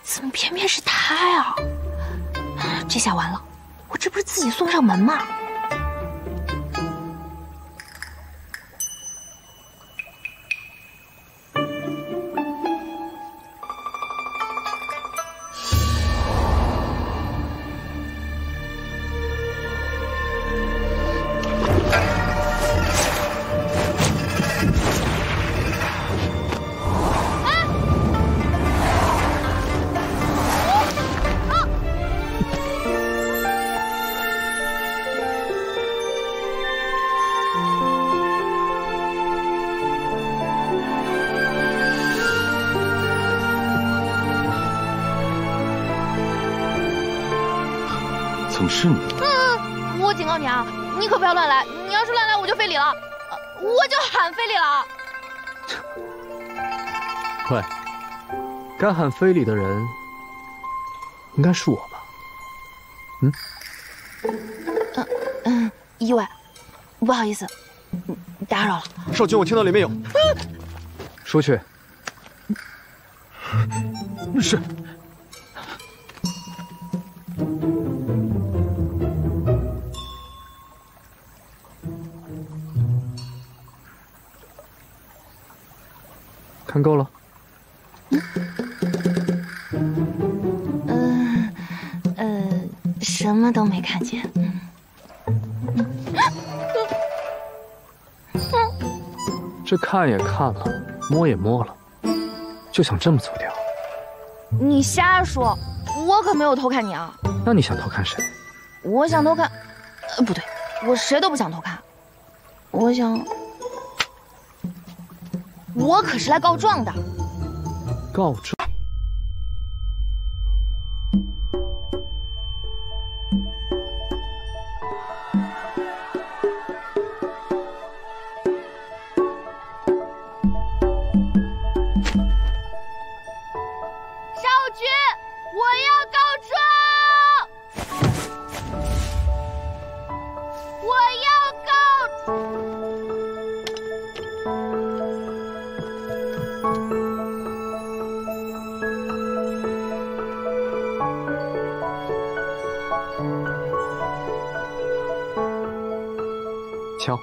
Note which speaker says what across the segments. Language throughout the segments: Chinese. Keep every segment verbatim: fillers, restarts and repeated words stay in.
Speaker 1: 怎么偏偏是他呀？这下完了，我这不是自己送上门吗？
Speaker 2: 怎么是你？
Speaker 1: 嗯，我警告你啊，你可不要乱来！你要是乱来，我就非礼了，我就喊非礼了。
Speaker 3: 喂，该喊非礼的人应该是我吧？嗯？
Speaker 1: 嗯嗯，意外，不好意思，打扰了。
Speaker 4: 少君，我听到里面有。
Speaker 3: 出去。
Speaker 4: 是。
Speaker 3: 看够了？
Speaker 1: 嗯，呃，呃，什么都没看见。
Speaker 3: 这看也看了，摸也摸了，就想这么走掉？
Speaker 1: 你瞎说，我可没有偷看你啊！
Speaker 3: 那你想偷看谁？
Speaker 1: 我想偷看，呃，不对，我谁都不想偷看，我想。我可是来告状的。
Speaker 3: 告状？
Speaker 1: 少君，我要告状！我要告。
Speaker 3: 敲。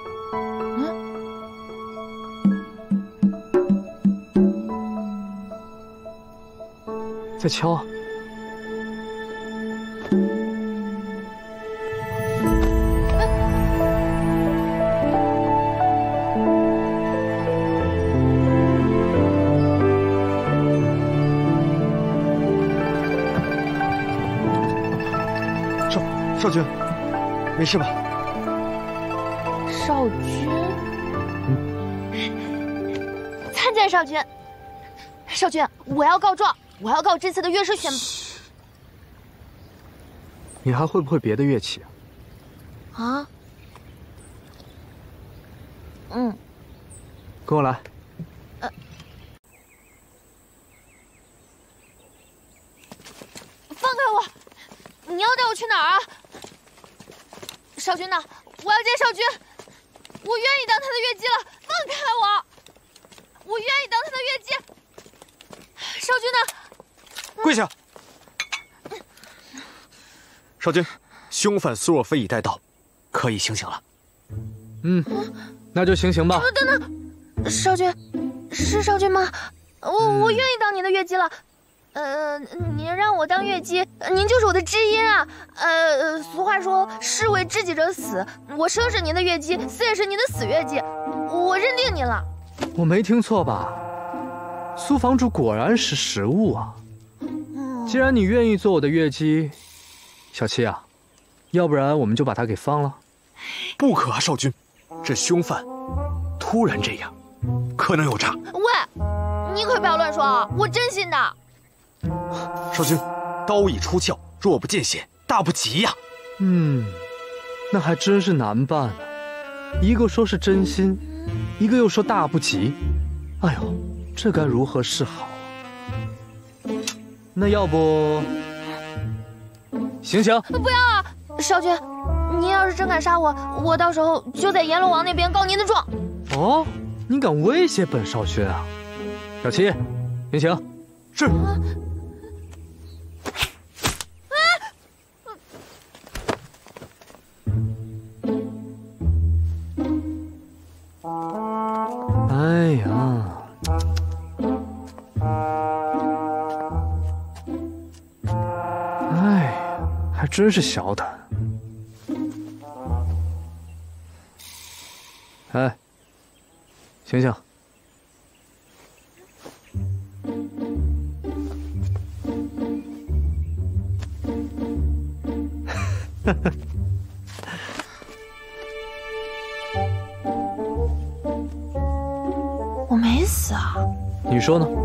Speaker 3: 嗯。再敲啊！
Speaker 4: 少少君，没事吧？
Speaker 1: 少君，嗯，参见少君。少君，我要告状，我要告这次的乐师选。
Speaker 3: 你还会不会别的乐器
Speaker 1: 啊？啊？嗯。
Speaker 3: 跟我来。
Speaker 1: 呃。放开我！你要带我去哪儿啊？少君呢？我要见少君。我愿意当他的乐姬了，放开我！我愿意当他的乐姬。少君呢？
Speaker 4: 跪下！少君，凶犯苏若飞已带到，可以行刑了。
Speaker 3: 嗯，那就行刑吧。
Speaker 1: 等等，少君，是少君吗？我、嗯、我愿意当您的乐姬了。呃，您让我当乐姬，您就是我的知音啊。呃，俗话说士为知己者死，我生是您的乐姬，死也是您的死乐姬，我认定您了。
Speaker 3: 我没听错吧？苏房主果然识时务啊。嗯、既然你愿意做我的乐姬，小七啊，要不然我们就把他给放了。
Speaker 4: 不可啊，少君，这凶犯突然这样，可能有诈。
Speaker 1: 喂，你可不要乱说啊，我真心的。
Speaker 4: 少君，刀已出鞘，若不见血，大不吉呀。
Speaker 3: 嗯，那还真是难办啊。一个说是真心，一个又说大不吉。哎呦，这该如何是好啊？那要不行刑？
Speaker 1: 不要啊，少君，您要是真敢杀我，我到时候就在阎罗王那边告您的状。
Speaker 3: 哦，你敢威胁本少君啊？小七，行刑。
Speaker 4: 是。
Speaker 3: 真是小胆。哎，醒醒！
Speaker 1: 我没死啊！
Speaker 3: 你说呢？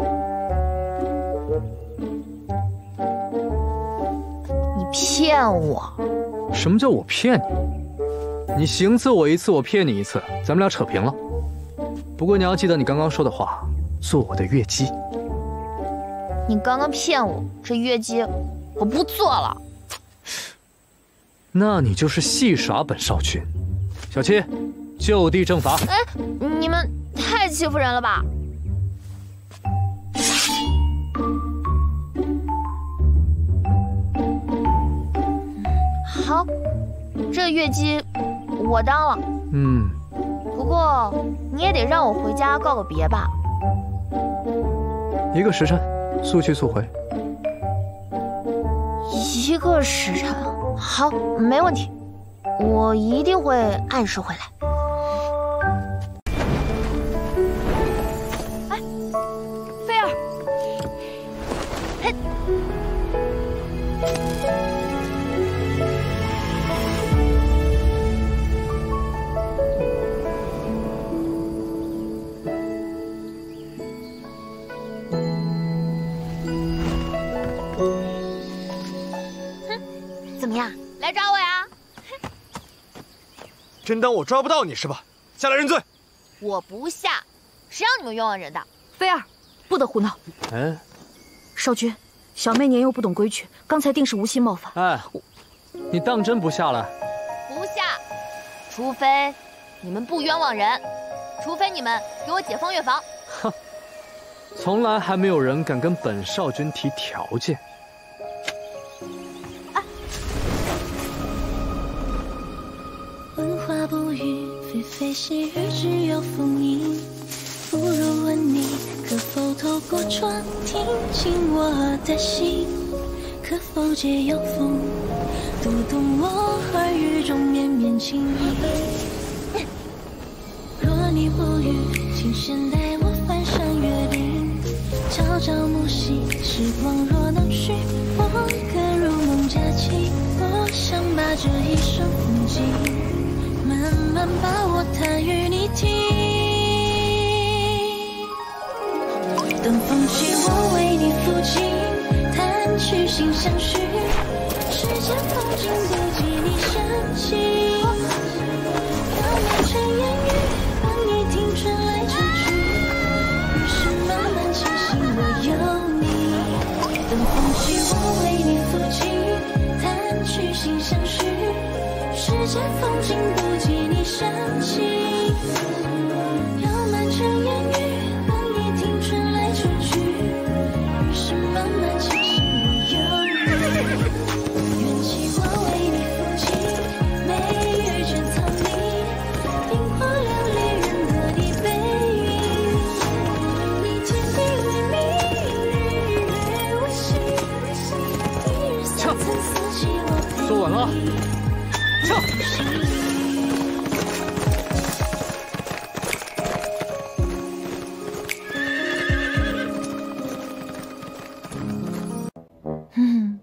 Speaker 1: 你骗我！
Speaker 3: 什么叫我骗你？你行刺我一次，我骗你一次，咱们俩扯平了。不过你要记得你刚刚说的话，做我的月姬。
Speaker 1: 你刚刚骗我，这月姬我不做了。
Speaker 3: 那你就是戏耍本少君。小七，就地正法。
Speaker 1: 哎，你们太欺负人了吧！好，这月姬我当了。
Speaker 3: 嗯，
Speaker 1: 不过你也得让我回家告个别吧。
Speaker 3: 一个时辰，速去速回。
Speaker 1: 一个时辰，好，没问题，我一定会按时回来。哎，菲儿，嘿。怎么样，来抓我呀？
Speaker 4: 真当我抓不到你是吧？下来认罪！
Speaker 1: 我不下，谁让你们冤枉人的？
Speaker 5: 菲儿，不得胡闹！
Speaker 3: 哎，
Speaker 5: 少君，小妹年幼不懂规矩，刚才定是无心冒犯。
Speaker 3: 哎，你当真不下来？
Speaker 1: 不下，除非你们不冤枉人，除非你们给我解封月房。
Speaker 3: 哼，从来还没有人敢跟本少君提条件。
Speaker 6: 问话不语，非非细语，只有风影。不如问你，可否透过窗听进我的心？可否借由风，读懂我耳语中绵绵情意？若你不语，请先带我翻山越岭，朝朝暮夕，时光若能续，我可如梦佳期。我想把这一生风景，慢慢把我弹与你听。等风起，我为你抚琴，弹曲心相许。世间风景不及你深情，要满城烟雨，望你听春来春去。于是慢慢清醒，我有你。等风起，我为你抚琴，弹曲心相许。世间风景不及你深情，要满城烟雨，望你听春来春去。于是慢慢清醒，我有你。缘起我为你抚琴，眉宇间藏你，冰花流离人得的背影。你天地为明，日月为星，一日三餐四季我陪你。
Speaker 3: 坐稳了。跳！
Speaker 1: 嗯，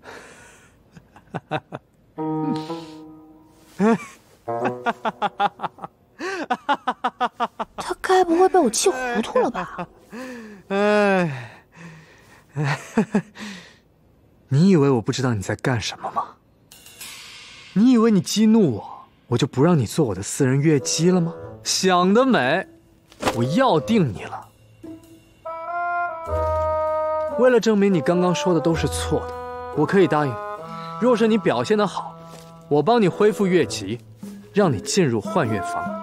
Speaker 1: 他该不会被我气糊涂了吧？
Speaker 3: 哎，你以为我不知道你在干什么吗？你以为你激怒我，我就不让你做我的私人月姬了吗？想得美！我要定你了。为了证明你刚刚说的都是错的，我可以答应，若是你表现得好，我帮你恢复月籍，让你进入幻月房。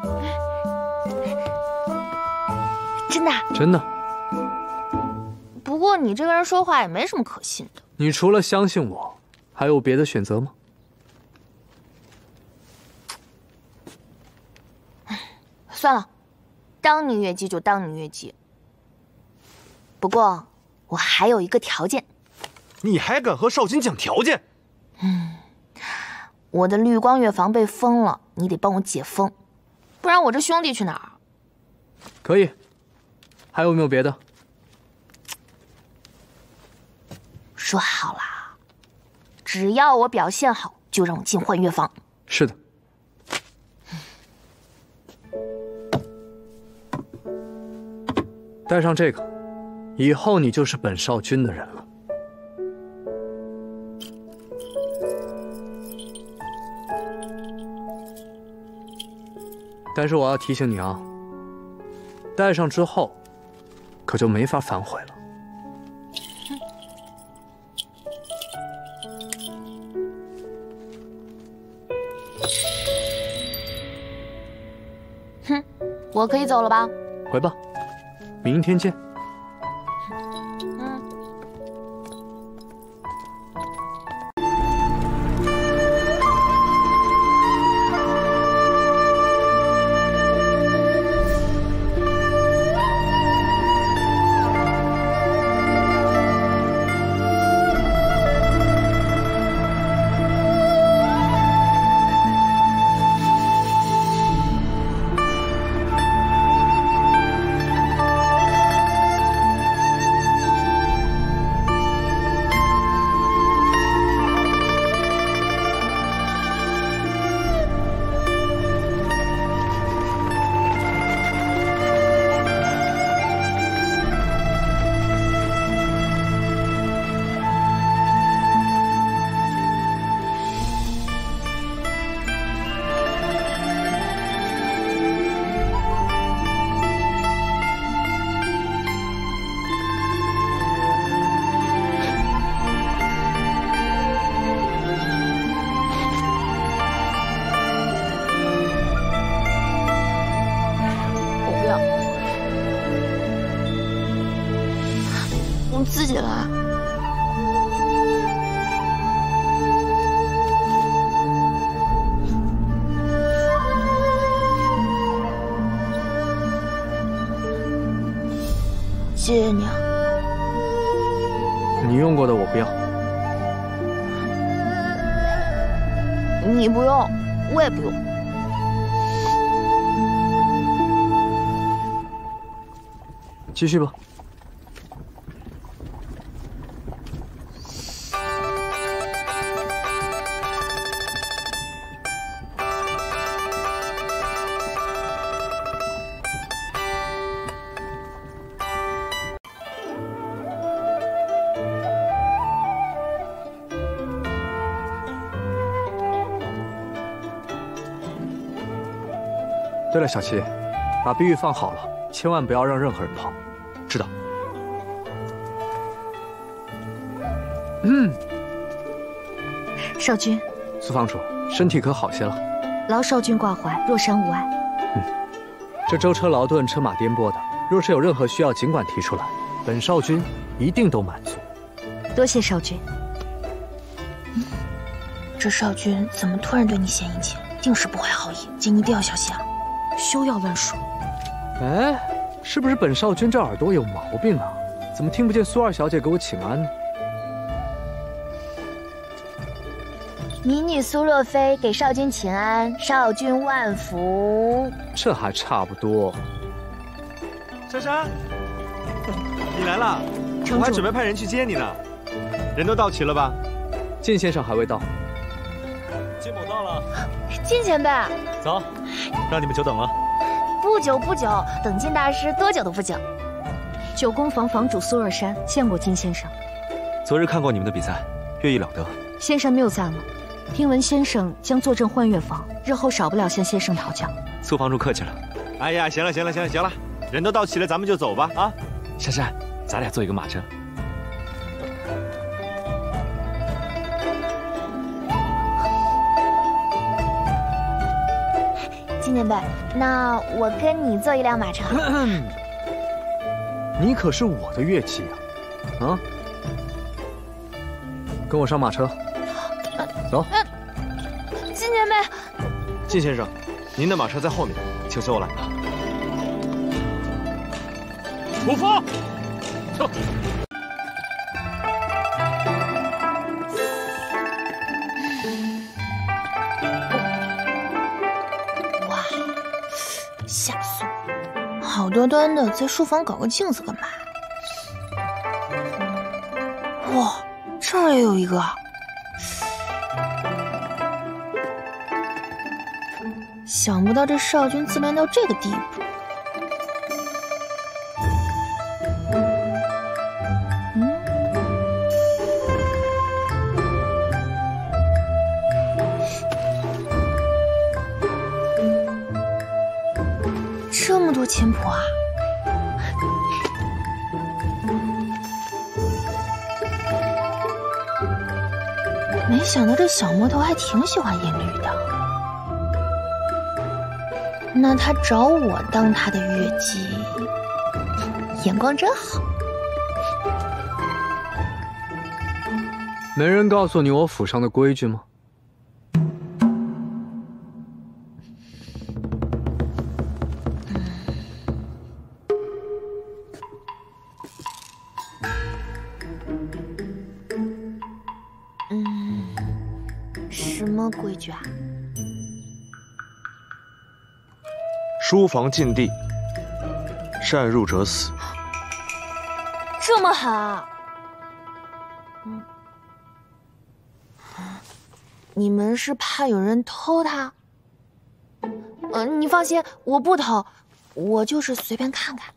Speaker 1: 真的？
Speaker 3: 真的。
Speaker 1: 不过你这个人说话也没什么可信的。
Speaker 3: 你除了相信我，还有别的选择吗？
Speaker 1: 算了，当你月姬就当你月姬。不过我还有一个条件。
Speaker 4: 你还敢和少君讲条件？
Speaker 1: 嗯，我的绿光乐房被封了，你得帮我解封，不然我这兄弟去哪儿？
Speaker 3: 可以。还有没有别的？
Speaker 1: 说好了，只要我表现好，就让我进幻乐坊。
Speaker 3: 是的。带上这个，以后你就是本少君的人了。但是我要提醒你啊，戴上之后，可就没法反悔了。
Speaker 1: 哼，我可以走了吧？
Speaker 3: 回吧，明天见。
Speaker 1: 嗯。自己来。谢谢你啊。
Speaker 3: 你用过的我不要。
Speaker 1: 你不用，我也不用。
Speaker 3: 继续吧。对了，小七，把碧玉放好了，千万不要让任何人碰。
Speaker 4: 知道。
Speaker 3: 嗯。
Speaker 5: 少君，
Speaker 3: 苏房主，身体可好些了？
Speaker 5: 劳少君挂怀，若山无碍。
Speaker 3: 嗯，这舟车劳顿，车马颠簸的，若是有任何需要，尽管提出来，本少君一定都满足。
Speaker 5: 多谢少君。
Speaker 1: 嗯，这少君怎么突然对你献殷勤？定是不怀好意，请你一定要小心啊！
Speaker 5: 休要乱说。
Speaker 3: 哎，是不是本少君这耳朵有毛病啊？怎么听不见苏二小姐给我请安呢？
Speaker 1: 迷女苏若飞给少君请安，少君万福。
Speaker 3: 这还差不多。
Speaker 4: 珊珊，你来了，
Speaker 5: 城主，
Speaker 4: 我还准备派人去接你呢。人都到齐了吧？
Speaker 3: 靳先生还未到。
Speaker 4: 金某到了。
Speaker 1: 靳前辈，
Speaker 4: 走，让你们久等了。
Speaker 1: 不久不久，等靳大师多久都不久。
Speaker 5: 九宫房房主苏若山见过靳先生。
Speaker 4: 昨日看过你们的比赛，乐艺了得。
Speaker 5: 先生谬赞了，听闻先生将坐镇幻乐坊，日后少不了向先生讨教。
Speaker 4: 苏房主客气了。哎呀，行了行了行了行了，人都到齐了，咱们就走吧啊！珊珊，咱俩坐一个马车。
Speaker 1: 靳前辈，那我跟你坐一辆马车。
Speaker 3: 你可是我的乐器啊！啊，跟我上马车。走。
Speaker 1: 靳前辈，
Speaker 4: 靳先生，您的马车在后面，请随我来。出发！走。
Speaker 1: 端端的在书房搞个镜子干嘛？哇，这儿也有一个。想不到这少君自恋到这个地步。嗯，这么多琴谱啊！没想到这小魔头还挺喜欢音律的。那他找我当他的乐姬，眼光真好。
Speaker 3: 没人告诉你我府上的规矩吗？
Speaker 1: 嗯，什么规矩啊？
Speaker 7: 书房禁地，擅入者死。
Speaker 1: 这么狠啊！嗯，你们是怕有人偷它？呃，你放心，我不偷，我就是随便看看。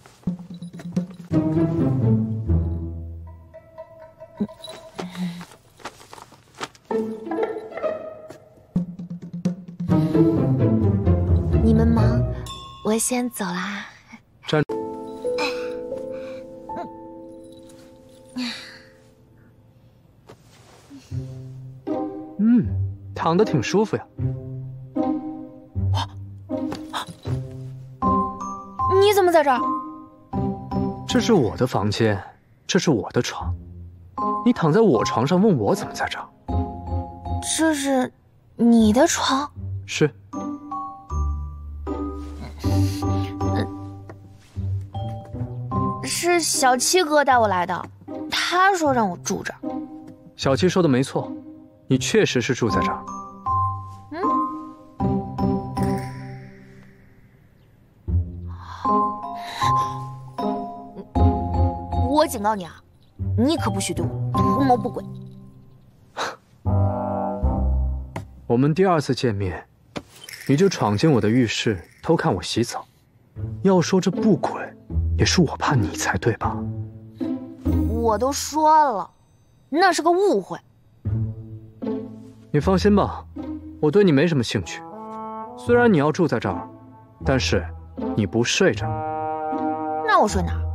Speaker 1: 你们忙，我先走啦。
Speaker 3: 站。嗯，躺得挺舒服呀。
Speaker 1: 你怎么在这儿？
Speaker 3: 这是我的房间，这是我的床。你躺在我床上，问我怎么在这儿？
Speaker 1: 这是你的床？
Speaker 3: 是。
Speaker 1: 是小七哥带我来的，他说让我住这儿。
Speaker 3: 小七说的没错，你确实是住在这儿。
Speaker 1: 嗯，我警告你啊，你可不许对我图谋不轨。
Speaker 3: 我们第二次见面，你就闯进我的浴室偷看我洗澡。要说这不轨，也是我怕你才对吧？
Speaker 1: 我都说了，那是个误会。
Speaker 3: 你放心吧，我对你没什么兴趣。虽然你要住在这儿，但是你不睡这儿。
Speaker 1: 那我睡哪儿？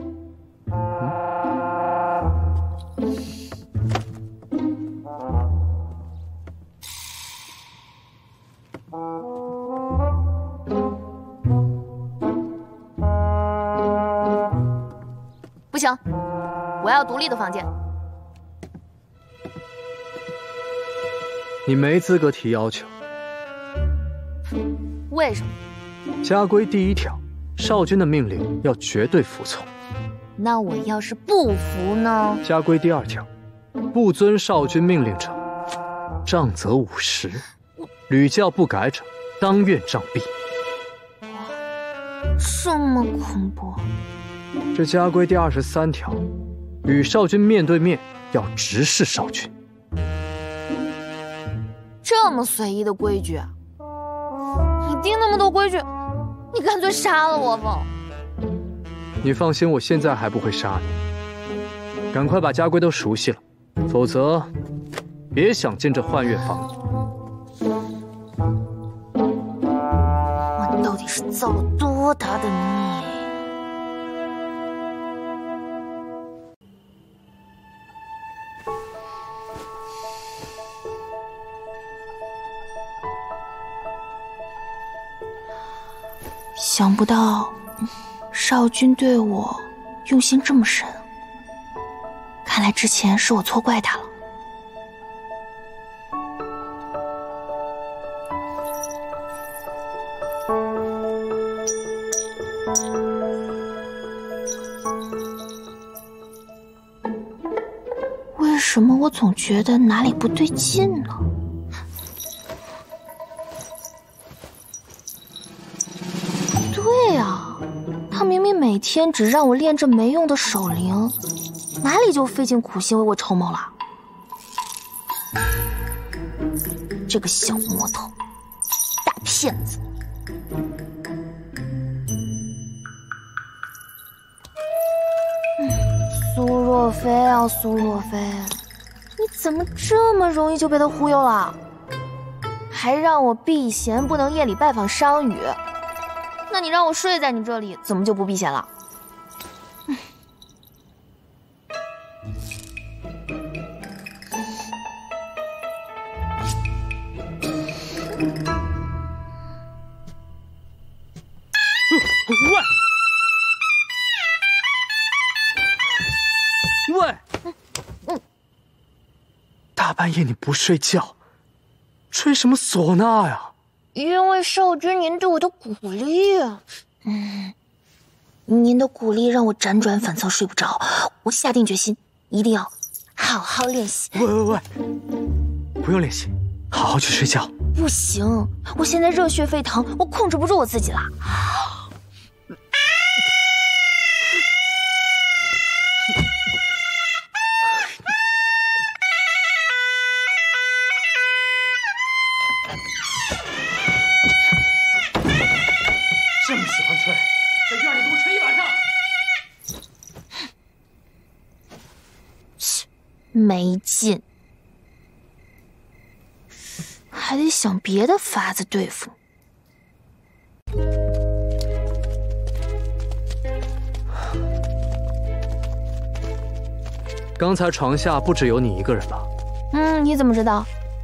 Speaker 1: 不行，我要独立的房间。
Speaker 3: 你没资格提要求。
Speaker 1: 为什么？
Speaker 3: 家规第一条，少君的命令要绝对服从。
Speaker 1: 那我要是不服呢？
Speaker 3: 家规第二条，不遵少君命令者，杖责五十；屡教不改者，当院杖毙。
Speaker 1: 这么恐怖！
Speaker 3: 这家规第二十三条，与少君面对面要直视少君。
Speaker 1: 这么随意的规矩，你定那么多规矩，你干脆杀了我吧。
Speaker 3: 你放心，我现在还不会杀你。赶快把家规都熟悉了，否则别想进这幻月坊。
Speaker 1: 我到底是造了多大的孽？想不到少君对我用心这么深，看来之前是我错怪他了。为什么我总觉得哪里不对劲呢？对啊， 每天只让我练这没用的手铃，哪里就费尽苦心为我筹谋了？这个小魔头，大骗子！嗯，苏若飞啊，苏若飞，你怎么这么容易就被他忽悠了？还让我避嫌，不能夜里拜访商羽。那你让我睡在你这里，怎么就不避嫌了？嗯、
Speaker 3: 喂喂，嗯嗯，大半夜你不睡觉，吹什么唢呐呀？
Speaker 1: 因为少君您对我的鼓励啊，嗯，您的鼓励让我辗转反侧睡不着，我下定决心一定要好好练习。
Speaker 3: 喂喂喂，不用练习，好好去睡觉。
Speaker 1: 不行，我现在热血沸腾，我控制不住我自己了。
Speaker 3: 这么喜欢吹，在院里给我吹一晚上。
Speaker 1: 切，没劲，还得想别的法子对付你。
Speaker 3: 刚才床下不只有你一个人吧？
Speaker 1: 嗯，你怎么知道？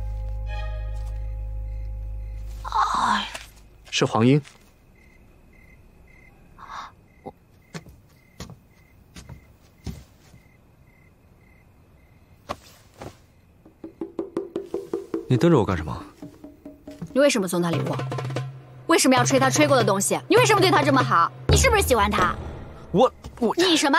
Speaker 3: 哎，是黄英。
Speaker 8: 你瞪着我干什么？
Speaker 9: 你为什么送他礼物？为什么要吹他吹过的东西？你为什么对他这么好？你是不是喜欢他？
Speaker 8: 我我
Speaker 9: 你什么？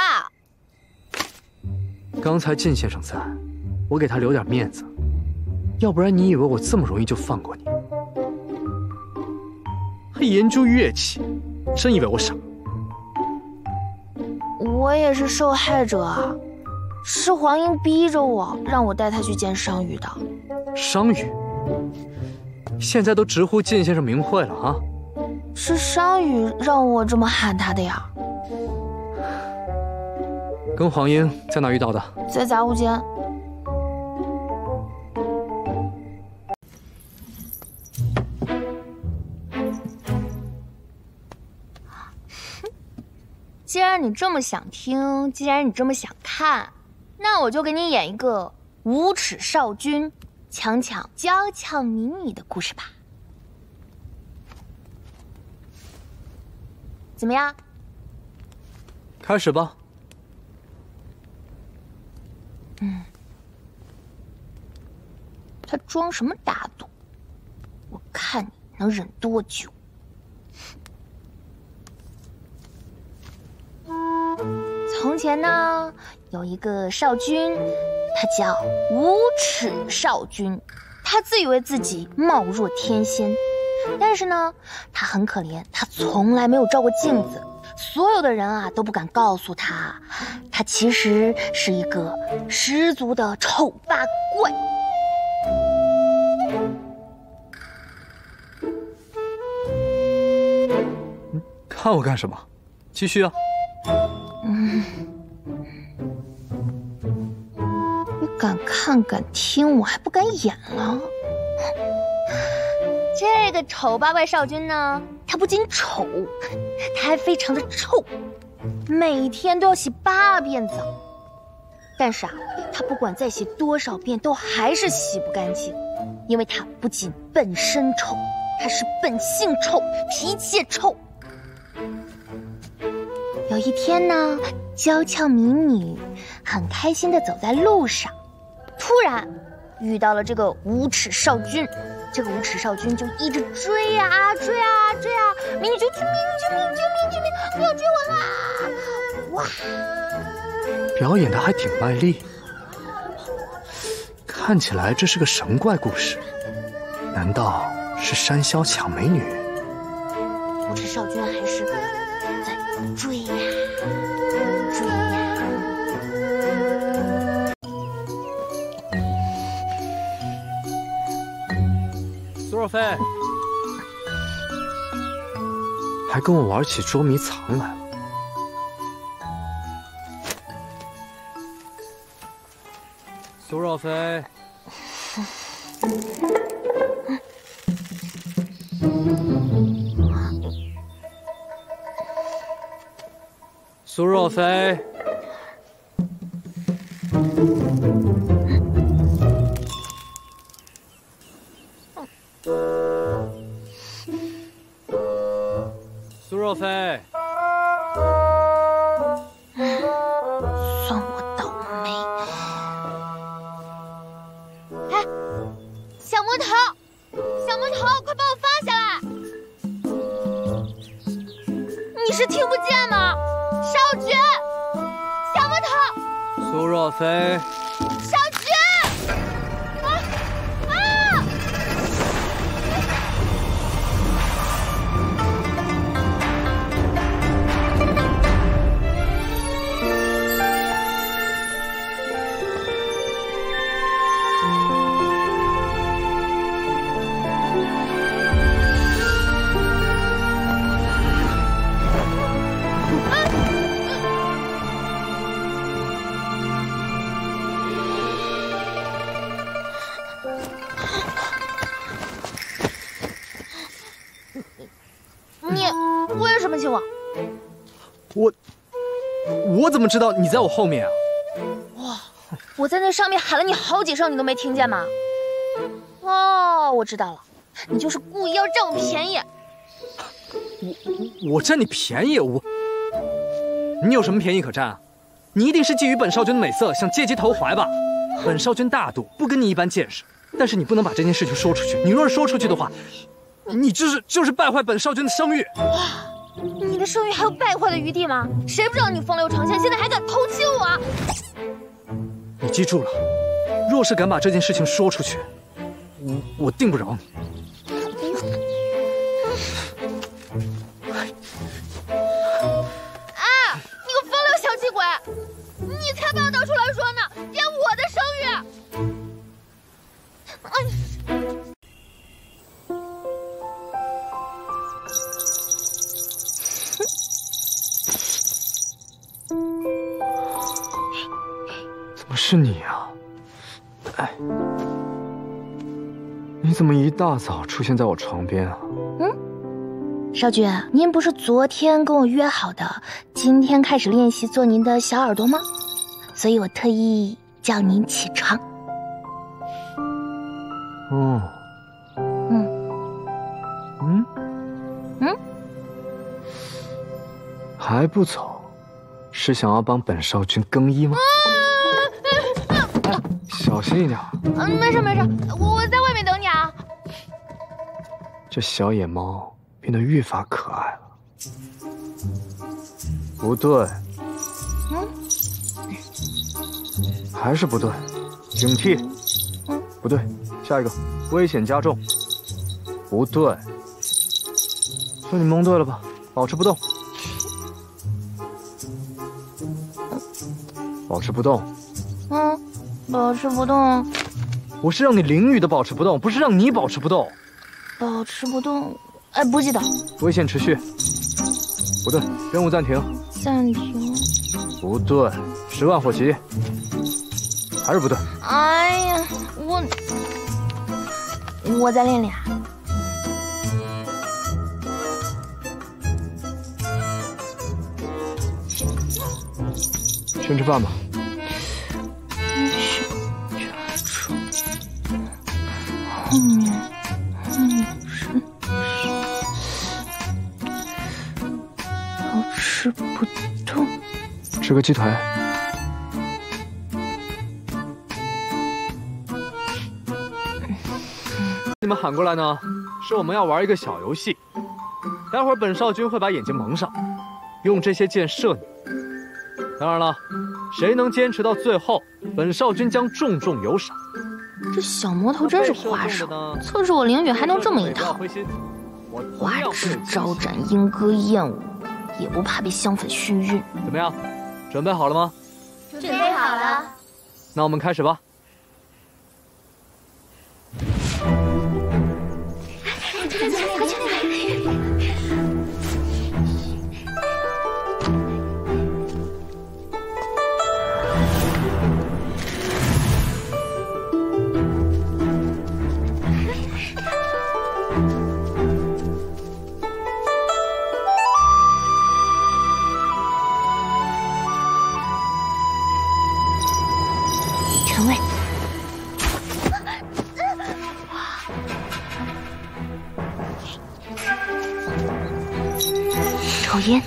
Speaker 3: 刚才靳先生在，我给他留点面子，要不然你以为我这么容易就放过你？还研究乐器，真以为我傻？
Speaker 1: 我也是受害者啊，是黄英逼着我，让我带他去见商羽的。
Speaker 3: 商羽，现在都直呼靳先生名讳了啊！
Speaker 1: 是商羽让我这么喊他的呀。
Speaker 3: 跟黄英在哪遇到的？
Speaker 1: 在杂物间。既然你这么想听，既然你这么想看，那我就给你演一个无耻少君强抢娇俏迷你的故事吧。怎么样？
Speaker 3: 开始吧。
Speaker 1: 嗯，他装什么大度？我看你能忍多久。从前呢，有一个少君，他叫无耻少君。他自以为自己貌若天仙，但是呢，他很可怜，他从来没有照过镜子。所有的人啊都不敢告诉他，他其实是一个十足的丑八怪。
Speaker 3: 嗯，看我干什么？继续啊。
Speaker 1: 嗯，你敢看敢听，我还不敢演了。这个丑八怪少君呢，他不仅丑，他还非常的臭，每天都要洗八遍澡。但是啊，他不管再洗多少遍，都还是洗不干净，因为他不仅本身臭，他是本性臭，脾气也臭。有一天呢，娇俏迷你很开心地走在路上，突然遇到了这个无耻少君。这个无耻少君就一直追呀、啊、追啊追啊，迷你就救命救命救命救命，不要追我啦！哇，
Speaker 3: 表演的还挺卖力，看起来这是个神怪故事。难道是山魈抢美女？
Speaker 1: 无耻少君还是在追呀、啊。
Speaker 3: 若飞，还跟我玩起捉迷藏来了。苏若飞，苏若飞。 苏若飞，
Speaker 1: 算我倒霉。哎，小魔头，小魔头，快把我放下来！你是听不见吗？少君，小魔头，
Speaker 3: 苏若飞，
Speaker 1: 少君，啊啊！ 你为什么亲我？
Speaker 3: 我我怎么知道你在我后面啊？
Speaker 1: 哇，我在那上面喊了你好几声，你都没听见吗？哦，我知道了，你就是故意要占我便宜。
Speaker 3: 我我占你便宜？我你有什么便宜可占啊？你一定是觊觎本少君的美色，想借机投怀吧？本少君大度，不跟你一般见识，但是你不能把这件事情说出去。你若是说出去的话，你就是就是败坏本少君的声誉。
Speaker 1: 哇，你的声誉还有败坏的余地吗？谁不知道你风流成性，现在还敢偷亲我？
Speaker 3: 你记住了，若是敢把这件事情说出去，我我定不饶你。
Speaker 1: 小气鬼，你才把我到处乱说呢，掂我的声誉！哎，
Speaker 3: 怎么是你啊？哎，你怎么一大早出现在我床边啊？
Speaker 1: 嗯。 少君，您不是昨天跟我约好的，今天开始练习做您的小耳朵吗？所以我特意叫您起床。
Speaker 3: 哦，
Speaker 1: 嗯，
Speaker 3: 嗯，
Speaker 1: 嗯，
Speaker 3: 还不走，是想要帮本少君更衣吗？哎，小心一点。
Speaker 1: 嗯，没事没事，我我在外面等你啊。
Speaker 3: 这小野猫。 变得愈发可爱了。不对，
Speaker 1: 嗯，
Speaker 3: 还是不对，警惕，
Speaker 1: 嗯，
Speaker 3: 不对，下一个，危险加重，不对，算你蒙对了吧，保持不动，保持不动，
Speaker 1: 嗯，保持不动。
Speaker 3: 我是让你淋雨的保持不动，不是让你保持不动。
Speaker 1: 保持不动。 哎，不记得。
Speaker 3: 危险持续，不对，任务暂停。
Speaker 1: 暂停。
Speaker 3: 不对，十万火急，还是不对。
Speaker 1: 哎呀，我我再练练。
Speaker 3: 先吃饭吧。
Speaker 1: 抓住后面，嗯是。 吃不动，
Speaker 3: 吃个鸡腿。你们喊过来呢，是我们要玩一个小游戏。待会儿本少君会把眼睛蒙上，用这些箭射你。当然了，谁能坚持到最后，本少君将重重有赏。
Speaker 1: 这小魔头真是花哨，测试我凌雨还能这么一套。花枝招展，莺歌燕舞。 也不怕被香粉熏晕。
Speaker 3: 怎么样，准备好了吗？
Speaker 1: 准备好了。
Speaker 3: 那我们开始吧。
Speaker 1: 神位。抽烟。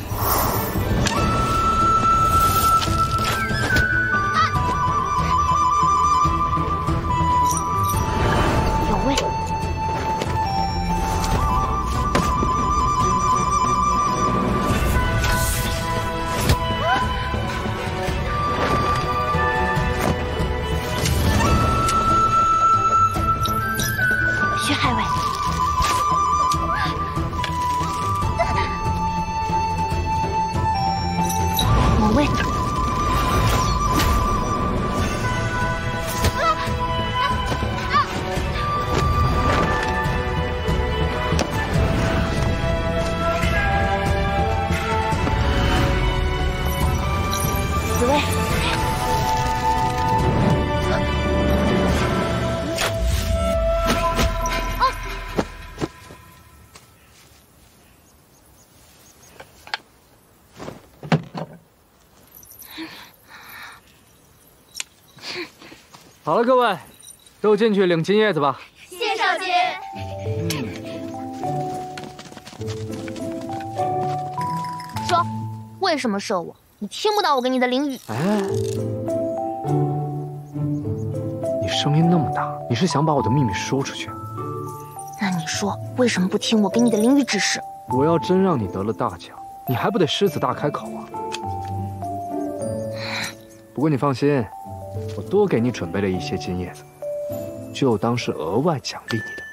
Speaker 1: 有味。虚亥位。某位。紫薇。
Speaker 3: 好了，各位，都进去领金叶子吧。
Speaker 1: 谢少杰。说，为什么射我？你听不到我给你的灵语？
Speaker 3: 哎，你声音那么大，你是想把我的秘密说出去？
Speaker 1: 那你说，为什么不听我给你的灵语指示？
Speaker 3: 我要真让你得了大奖，你还不得狮子大开口啊？不过你放心，我多给你准备了一些金叶子，就当是额外奖励你的。